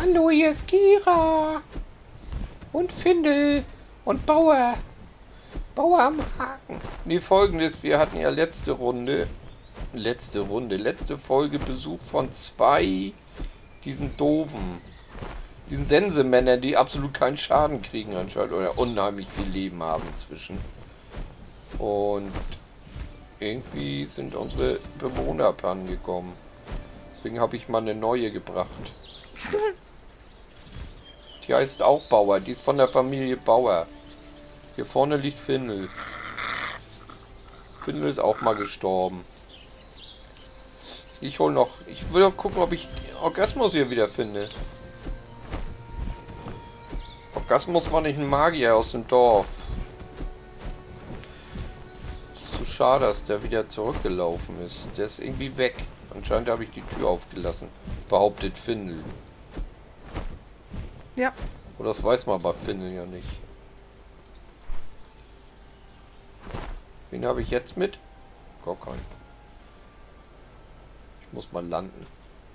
Hallo, hier ist Kira. Und Findel. Und Bauer. Bauer am Haken. Nee, folgendes. Wir hatten ja letzte Folge Besuch von zwei diesen doofen, diesen Sensemännern, die absolut keinen Schaden kriegen anscheinend oder unheimlich viel Leben haben inzwischen. Und irgendwie sind unsere Bewohner abhandengekommen. Deswegen habe ich mal eine neue gebracht. Die heißt auch Bauer. Die ist von der Familie Bauer. Hier vorne liegt Findel. Findel ist auch mal gestorben. Ich will noch gucken, ob ich Orgasmus hier wieder finde. Orgasmus war nicht ein Magier aus dem Dorf. Ist so schade, dass der wieder zurückgelaufen ist. Der ist irgendwie weg. Anscheinend habe ich die Tür aufgelassen. Behauptet Findel. Ja. Oder das weiß man bei Findel ja nicht. Wen habe ich jetzt mit? Gar keinen. Ich muss mal landen.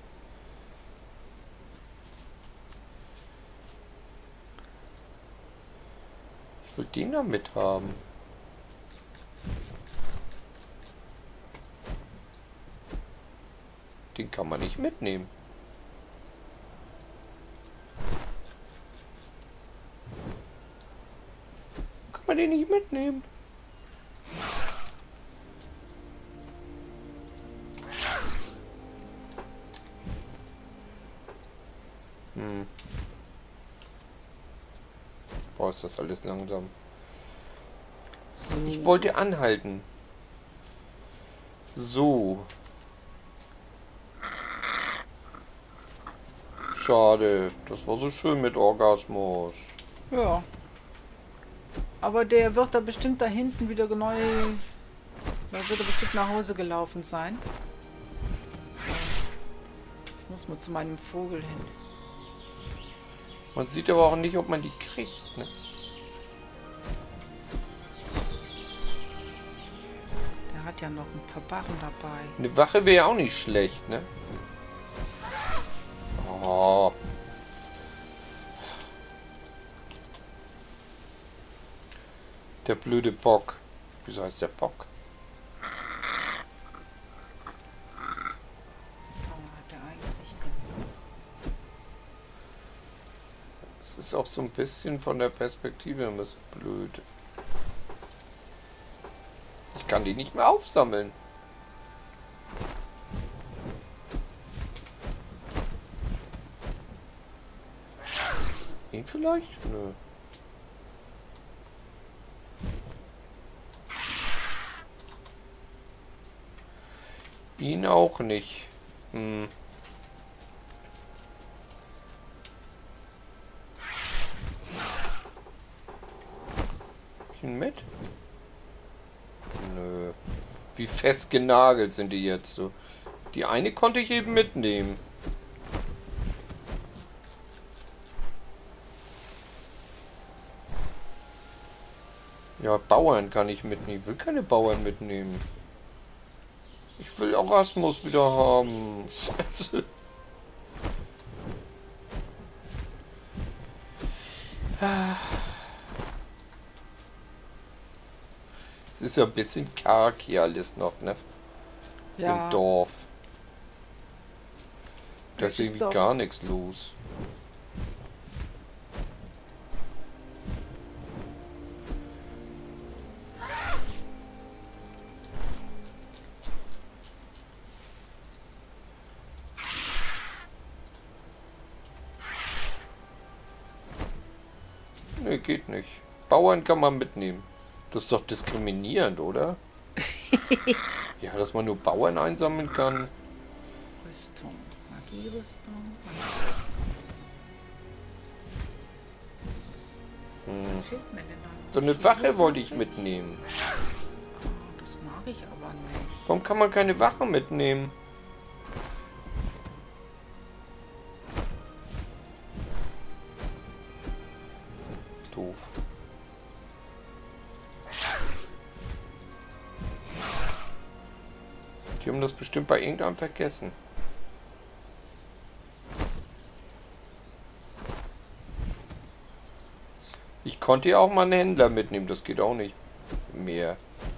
Ich will den da mit haben. Den kann man nicht mitnehmen. Kann man den nicht mitnehmen? Boah, ist das alles langsam. So. Ich wollte anhalten. So. Schade. Das war so schön mit Orgasmus. Ja. Aber der wird da bestimmt da hinten wieder neu. Da wird er bestimmt nach Hause gelaufen sein. So. Ich muss mal zu meinem Vogel hin. Man sieht aber auch nicht, ob man die kriegt, ne? Der hat ja noch ein paar Barren dabei. Eine Wache wäre ja auch nicht schlecht, ne? Oh. Der blöde Bock. Wieso heißt der Bock? Es ist auch so ein bisschen von der Perspektive ein bisschen blöd. Ich kann die nicht mehr aufsammeln. Ihn vielleicht? Nö. Ihn auch nicht. Ihn mit? Nö. Wie fest genagelt sind die jetzt so. Die eine konnte ich eben mitnehmen. Ja, Bauern kann ich mitnehmen. Ich will keine Bauern mitnehmen. Ich will Erasmus wieder haben. Scheiße. Es ist ja ein bisschen karg hier alles noch, ne? Ja. Im Dorf. Da ist Welches irgendwie Dorf? gar nichts los. Ne, geht nicht. Bauern kann man mitnehmen. Das ist doch diskriminierend, oder? Ja, dass man nur Bauern einsammeln kann. Rüstung. Magierüstung. Magierüstung. Was fehlt mir denn da? So eine Wache wollte ich mitnehmen. Oh, das mag ich aber nicht. Warum kann man keine Wache mitnehmen? Doof. Die haben das bestimmt bei irgendeinem vergessen. Ich konnte ja auch mal einen Händler mitnehmen, das geht auch nicht mehr.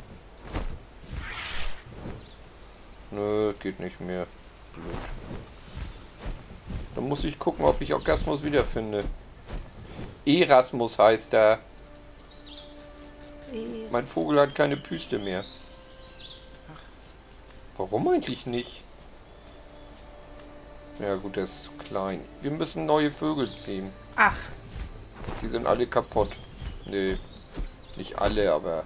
Nö, geht nicht mehr. Blöd. Dann muss ich gucken, ob ich Orgasmus wiederfinde. Erasmus heißt er. Mein Vogel hat keine Püste mehr. Warum eigentlich nicht? Ja gut, der ist zu klein. Wir müssen neue Vögel ziehen. Ach, Die sind alle kaputt. Nee, nicht alle, aber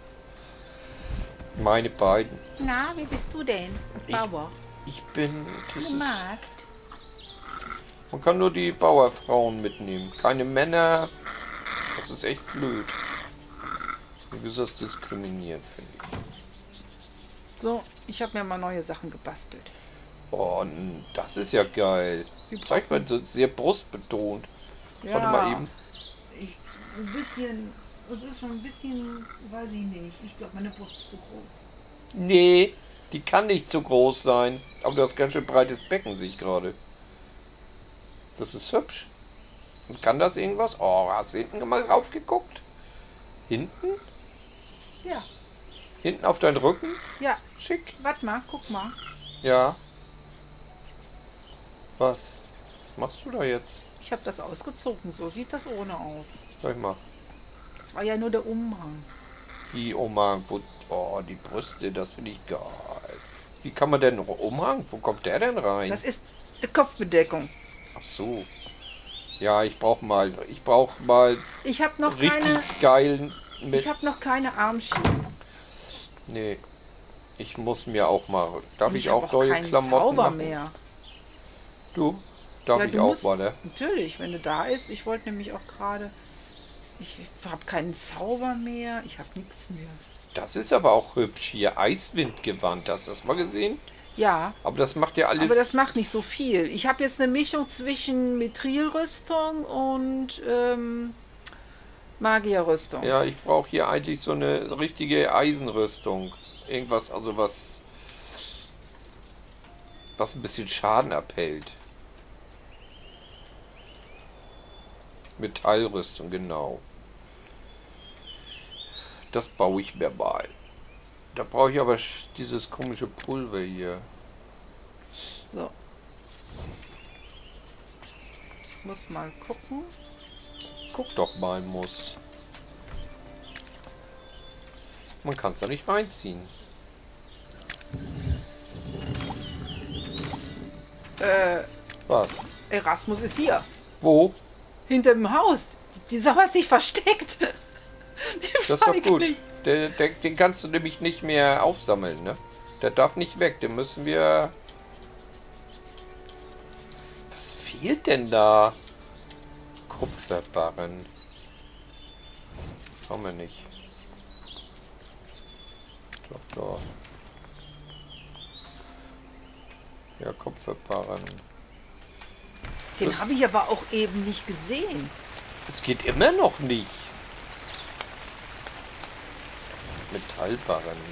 meine beiden. na, wie bist du denn? Bauer. Ich bin... Das ist, Markt. man kann nur die Bauerfrauen mitnehmen. Keine Männer. Das ist echt blöd. Wie ist das diskriminiert, finde ich. So, ich habe mir mal neue Sachen gebastelt. Oh, das ist ja geil. Zeigt mal, so sehr brustbetont. Ja, Warte mal eben. ein bisschen, es ist schon ein bisschen, weiß ich nicht. Ich glaube, meine Brust ist zu groß. Nee, die kann nicht so groß sein. Aber du hast ganz schön breites Becken, sehe ich gerade. Das ist hübsch. Und kann das irgendwas? Oh, hast du hinten mal drauf geguckt? Hinten? Ja, Hinten auf deinen Rücken? ja. Schick. Warte mal, guck mal. Ja. Was? Was machst du da jetzt? Ich habe das ausgezogen. So sieht das ohne aus. Sag ich mal. Das war ja nur der Umhang. Wie Umhang? Oh, die Brüste, das finde ich geil. Wie kann man denn noch Umhang? Wo kommt der denn rein? Das ist die Kopfbedeckung. Ach so. Ja, ich brauch mal Ich habe noch richtig keine. geilen mit. Ich habe noch keine Armschienen. Nee. Ich muss mir auch mal. Darf Und ich hab auch neue keinen Klamotten Zauber machen? mehr. Du? Darf Ja, ich du auch musst- mal, ne? Natürlich, wenn du da ist. Ich wollte nämlich auch gerade. Ich habe keinen Zauber mehr. Ich habe nichts mehr. Das ist aber auch hübsch hier. Eiswindgewand. Hast du das mal gesehen? Ja, Aber das macht ja alles. aber das macht nicht so viel. Ich habe jetzt eine Mischung zwischen Mithrilrüstung und Magierrüstung. Ja, ich brauche hier eigentlich so eine richtige Eisenrüstung. Irgendwas, also was ein bisschen Schaden abhält. Metallrüstung, genau. Das baue ich mir mal. Da brauche ich aber dieses komische Pulver hier. So. Ich muss mal gucken. Guck doch mal, muss. Man kann es da nicht reinziehen. Was? Erasmus ist hier. Wo? Hinter dem Haus. Die Sau hat sich versteckt. Die Das ist doch Feigling. gut. Den kannst du nämlich nicht mehr aufsammeln, ne? Der darf nicht weg. Den müssen wir... Was fehlt denn da? Kupferbarren. Haben wir nicht. Doch, doch. Ja, Kupferbarren. Den Das- habe ich aber auch eben nicht gesehen. Es geht immer noch nicht. Metallbarren.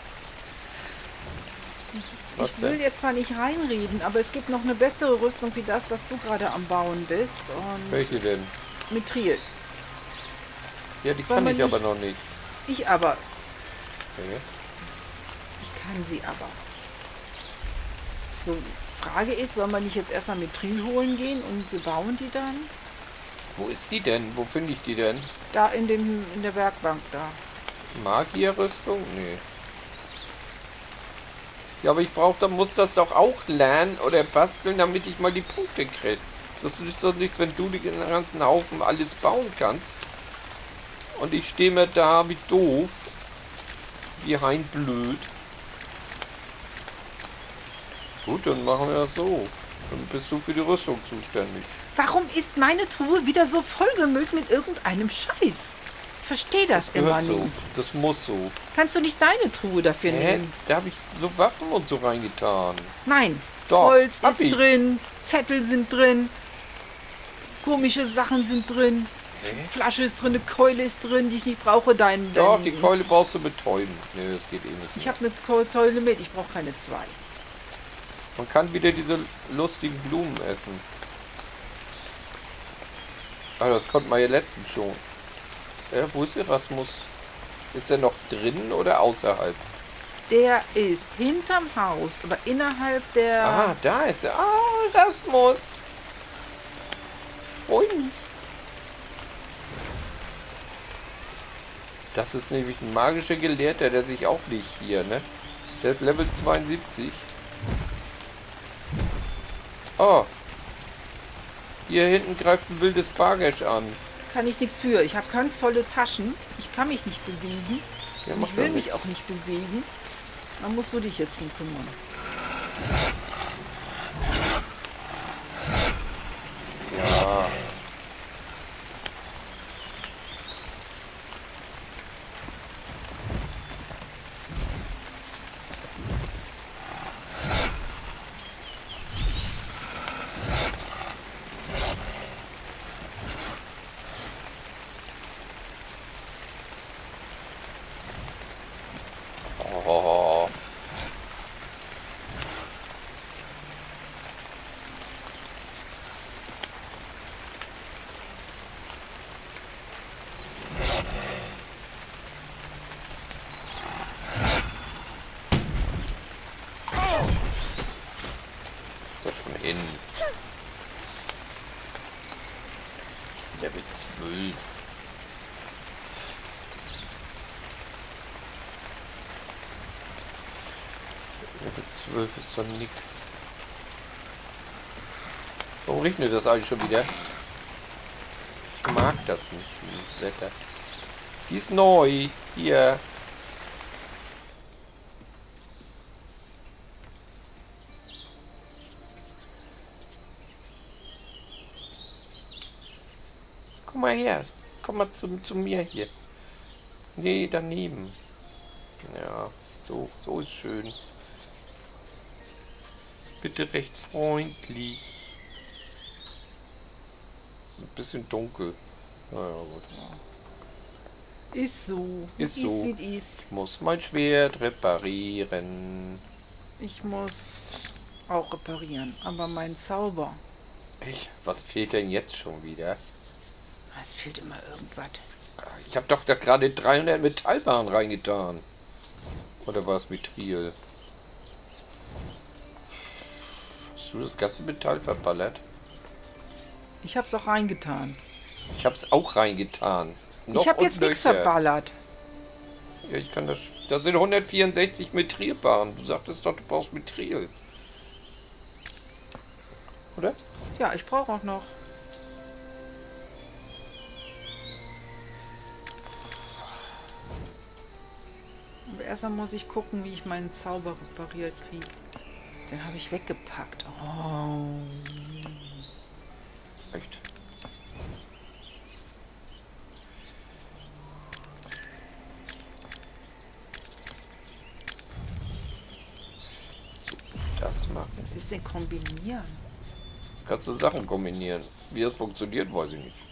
Was Ich will denn? jetzt zwar nicht reinreden, aber es gibt noch eine bessere Rüstung wie das, was du gerade am Bauen bist. Und Welche denn? Mithril. Ja, die Soll kann man ich aber nicht- noch nicht. Ich aber. Okay. Ich kann sie aber. So, Frage ist, soll man nicht jetzt erstmal Mithril holen gehen und wir bauen die dann? Wo ist die denn? Wo finde ich die denn? Da in der Werkbank da. Magierrüstung? Nee. Ja, aber muss das doch auch lernen oder basteln, damit ich mal die Punkte kriege. Das ist doch nichts, wenn du den ganzen Haufen alles bauen kannst. Und ich stehe mir da wie doof. Wie hein blöd. Gut, dann machen wir das so. Dann bist du für die Rüstung zuständig. Warum ist meine Truhe wieder so vollgemüllt mit irgendeinem Scheiß? Ich verstehe das immer Gehört so. nicht. Das muss so. Kannst du nicht deine Truhe dafür Hä? nehmen? Da habe ich so Waffen und so reingetan. Nein. Doch, Holz hab ist ich. drin, Zettel sind drin, komische Sachen sind drin, Flasche ist drin, eine Keule ist drin, die ich nicht brauche. Doch, die Keule brauchst du betäuben. Nee, das geht eh nicht. Ich mehr. habe eine Keule mit, ich brauche keine zwei. Man kann wieder diese lustigen Blumen essen. Ah, das konnte man ja letztens schon. Wo ist Erasmus? Ist er noch drin oder außerhalb? Der ist hinterm Haus, aber innerhalb der... Ah, da ist er. Ah, Erasmus. Freu mich. Das ist nämlich ein magischer Gelehrter, der sich auch nicht hier, ne? Der ist Level 72. Oh. Hier hinten greift ein wildes Bargesch an. Kann ich nichts für. Ich habe ganz volle Taschen. Ich kann mich nicht bewegen. Ja, Und macht ich will doch mich nichts. auch nicht bewegen. Dann musst du dich jetzt drum kümmern. Ja. Oh. Ist doch schon hin. Level 12. Level 12 ist doch nix. Warum regnet das eigentlich schon wieder? Ich mag das nicht, dieses Wetter. Die ist neu. Hier. Komm mal her. Komm mal zu mir hier. Nee, daneben. Ja, so ist schön. Bitte recht freundlich. Ist ein bisschen dunkel. Naja, gut. Ist so. Ist so. Wie es ist. Ich muss mein Schwert reparieren. Ich muss auch reparieren. Aber mein Zauber... Was fehlt denn jetzt schon wieder? Es fehlt immer irgendwas. Ich habe doch da gerade 300 Metallbahnen reingetan. Oder war es Mithril? Hast du das ganze Metall verballert? Ich hab's auch reingetan. Ich habe es auch reingetan. Noch Ich habe und jetzt nichts nöcher. verballert. Ja, ich kann das. Da sind 164 Mithrilbahnen. Du sagtest doch, du brauchst Mithril. Oder? Ja, ich brauche auch noch. Aber erstmal muss ich gucken, wie ich meinen Zauber repariert kriege. Den habe ich weggepackt. Oh. Echt? So, das machen. Was ist denn kombinieren? Kannst du Sachen kombinieren. Wie das funktioniert, weiß ich nicht.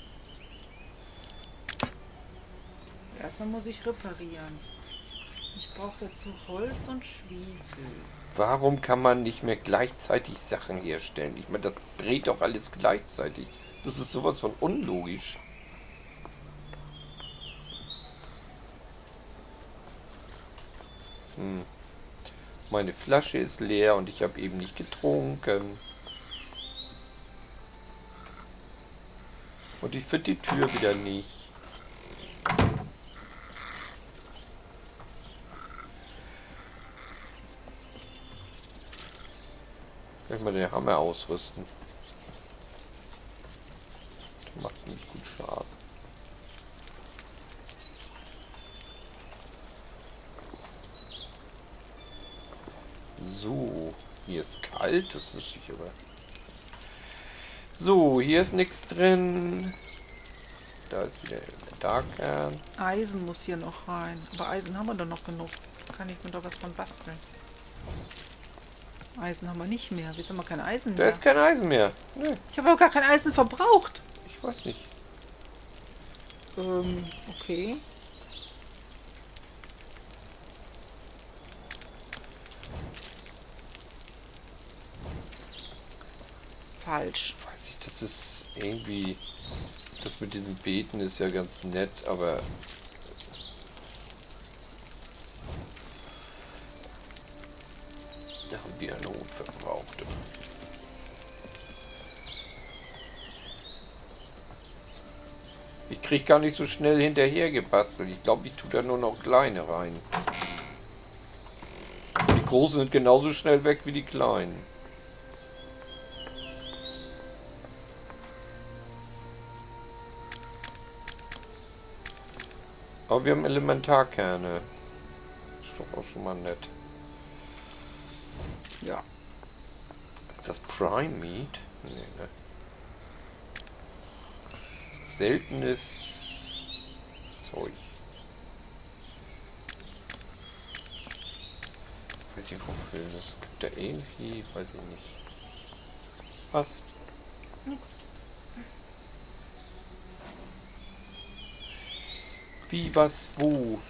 Erstmal muss ich reparieren. Ich brauche dazu Holz und Schwefel. Warum kann man nicht mehr gleichzeitig Sachen herstellen? Ich meine, das dreht doch alles gleichzeitig. Das ist sowas von unlogisch. Meine Flasche ist leer und ich habe eben nicht getrunken. Und ich finde die Tür wieder nicht. Kann ich mal den Hammer ausrüsten. Der macht nicht gut Schaden. So, hier ist kalt, das wüsste ich aber. So, hier ist nichts drin. Da ist wieder der Darkkern. Eisen muss hier noch rein. Aber Eisen haben wir doch noch genug. Kann ich mir da was von basteln. Eisen haben wir nicht mehr. Wieso haben wir kein Eisen Da mehr? ist kein Eisen mehr. Nee, Ich habe aber gar kein Eisen verbraucht. ich weiß nicht. Okay. Falsch. Weiß ich das ist irgendwie... Das mit diesen Beeten ist ja ganz nett, aber... Da haben wir eine unverbrauchte. Ich krieg gar nicht so schnell hinterher gebastelt. Ich glaube, ich tue da nur noch kleine rein. Die großen sind genauso schnell weg wie die kleinen. Aber wir haben Elementarkerne. Ist doch auch schon mal nett. Ja. Ist das Prime Meat? Nee, ne? Seltenes Zeug. Weiß ich wofür. Das gibt da irgendwie, weiß ich nicht. Was? Nix. Wie, was, wo?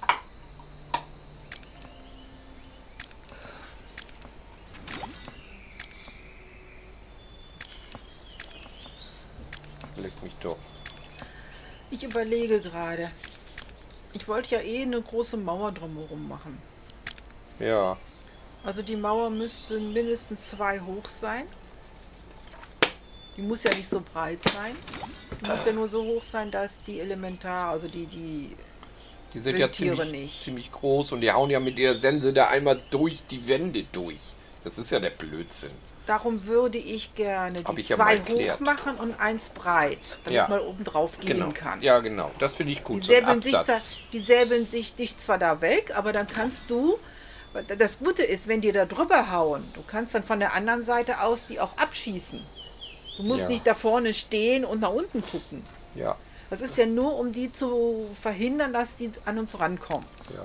Leck mich doch. Ich überlege gerade. Ich wollte ja eh eine große Mauer drumherum machen. Ja. Also die Mauer müsste mindestens 2 hoch sein. Die muss ja nicht so breit sein. Die muss ja nur so hoch sein, dass die Elementar, also die Die sind ja Wildtiere nicht. ziemlich groß und die hauen ja mit ihrer Sense da einmal durch die Wände durch. Das ist ja der Blödsinn. Darum würde ich gerne Hab die ich ja mal 2 hoch erklärt. machen und 1 breit, damit Ja. man oben drauf gehen Genau. kann. Ja, genau. Das finde ich gut. Die So ein säbeln, Absatz. die säbeln sich dich zwar da weg, aber dann kannst du, das Gute ist, wenn die da drüber hauen, du kannst dann von der anderen Seite aus die auch abschießen. Du musst Ja. nicht da vorne stehen und nach unten gucken. Ja, Das ist ja nur, um die zu verhindern, dass die an uns rankommen. ja.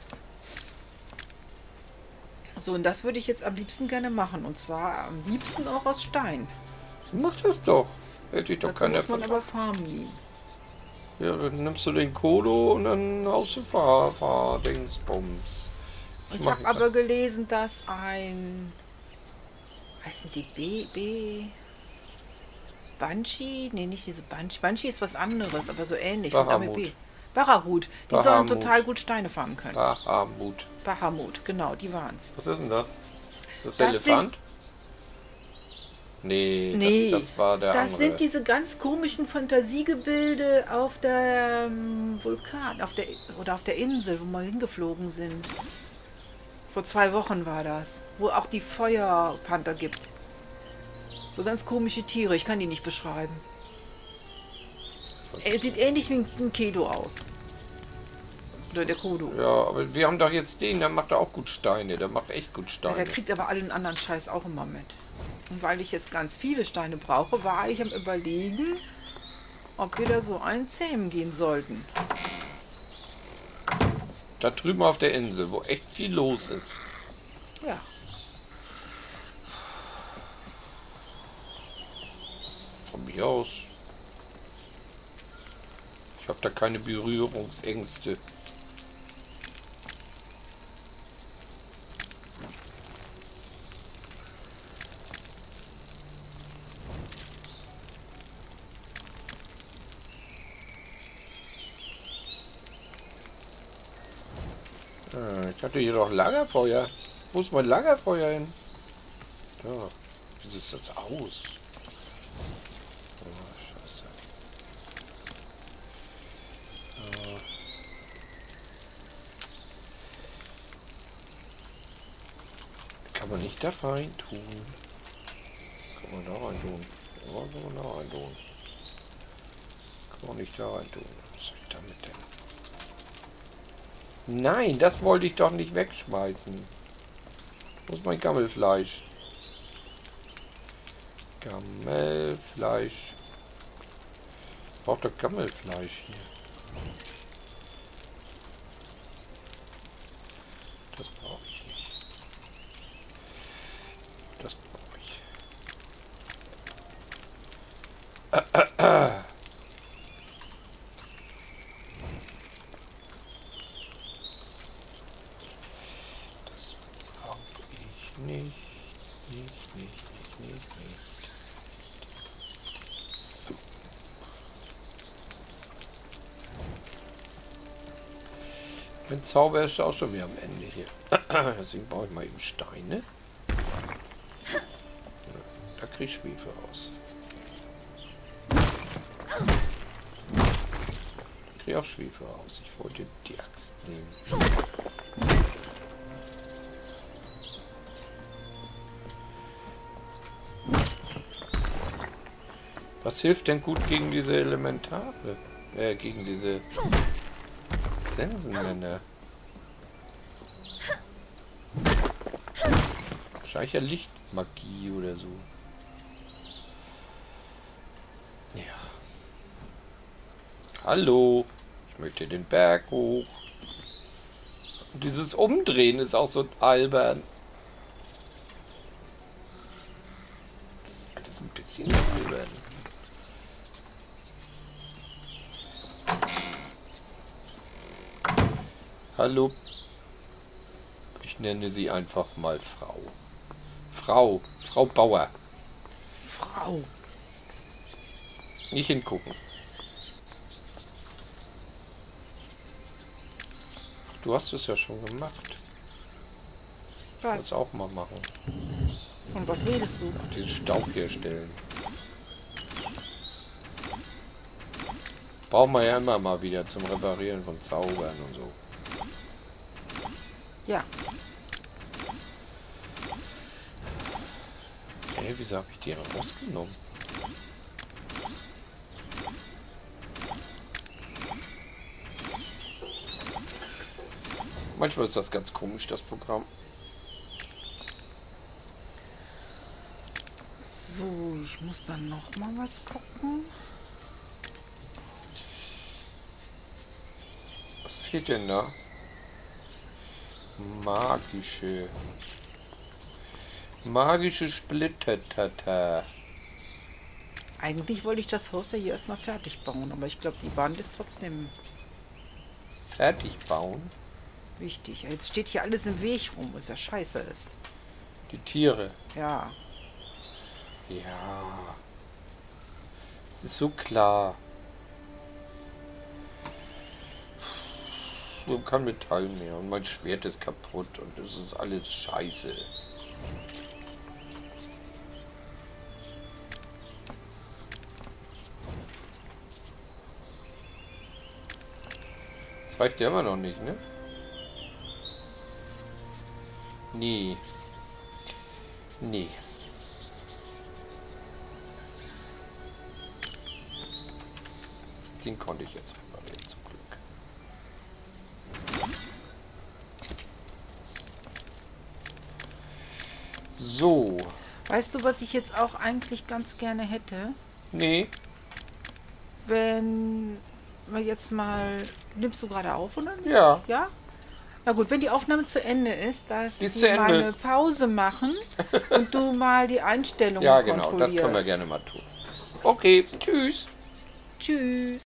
So, und das würde ich jetzt am liebsten gerne machen. Und zwar am liebsten auch aus Stein. Mach das doch. Hätte ich doch Dazu keiner muss man von. aber Farmen nehmen. Ja, dann nimmst du den Kodo und dann haust du Dingsbums. Ich habe aber gelesen, dass ein... Heißen die Banshee? Nee, nicht diese Banshee. Banshee ist was anderes, aber so ähnlich. von Bahamut. AMB. Barahut. Die sollen Bahamut. total gut Steine fahren können. Bahamut. Bahamut, genau, die waren's. Was ist denn das? Ist das der Das Elefant? Nee, Nee, das war der das andere. sind diese ganz komischen Fantasiegebilde auf der Vulkan, oder auf der Insel, wo wir hingeflogen sind. Vor 2 Wochen war das, wo auch die Feuerpanther gibt. So ganz komische Tiere, ich kann die nicht beschreiben. Er sieht ähnlich wie ein Kedo aus. Oder der Kodo. Ja, aber wir haben doch jetzt den, der macht auch gut Steine. Der macht echt gut Ja, Steine. der kriegt aber allen anderen Scheiß auch immer mit. Und weil ich jetzt ganz viele Steine brauche, war ich am Überlegen, ob wir da so einen zähmen gehen sollten. Da drüben auf der Insel, wo echt viel los ist. Ja. Von mir aus. Ich habe da keine Berührungsängste. Ich hatte hier doch Lagerfeuer. Wo ist mein Lagerfeuer hin? Da. Wie sieht das aus? Oh, Scheiße. Kann man nicht da rein tun. Kann man da rein tun. Ja, kann man da rein tun. Kann man nicht da rein tun. Was soll ich damit denn? Nein, das wollte ich doch nicht wegschmeißen. Wo ist mein Gammelfleisch? Gammelfleisch. Ich brauche doch Gammelfleisch hier. Das brauche ich nicht. Das brauche ich. Nicht. Mein Zauber ist auch schon wieder am Ende hier. Deswegen brauche ich mal eben Steine. Da kriege ich Schwefel raus. Ich kriege auch Schwefel raus. Ich wollte die Axt nehmen. Was hilft denn gut gegen diese Elementare? Gegen diese Sensenmänner. Wahrscheinlich ja Lichtmagie oder so. Ja. Hallo. Ich möchte den Berg hoch. Und dieses Umdrehen ist auch so albern. Das ist alles ein bisschen albern. Hallo. Ich nenne sie einfach mal Frau. Frau Bauer. Frau. Nicht hingucken. Du hast es ja schon gemacht. Ich will Was? es auch mal machen. Von was redest du? Den Staub herstellen. Brauchen wir ja immer mal wieder zum Reparieren von Zaubern und so. Ja. Hey, wieso habe ich die rausgenommen? Manchmal ist das ganz komisch, das Programm. So, ich muss dann noch mal was gucken. Was fehlt denn da? Magische Splittertata. Eigentlich wollte ich das Haus ja hier erstmal fertig bauen, aber ich glaube, die Wand ist trotzdem Fertig bauen? wichtig. Jetzt steht hier alles im Weg rum, was ja scheiße ist. Die Tiere. Ja. Ja. Es ist so klar. Ich habe kein Metall mehr und mein Schwert ist kaputt und es ist alles scheiße. Das reicht ja immer noch nicht, ne? Nee. Nee. Den konnte ich jetzt reparieren, zum Glück. So. Weißt du, was ich jetzt auch eigentlich ganz gerne hätte? Nee. Wenn wir jetzt mal... Nimmst du gerade auf, oder? Ja. Ja? Na gut, wenn die Aufnahme zu Ende ist, dass Ist zu wir mal Ende. eine Pause machen und du mal die Einstellungen Ja, genau. kontrollierst. Das können wir gerne mal tun. Okay. Tschüss. Tschüss.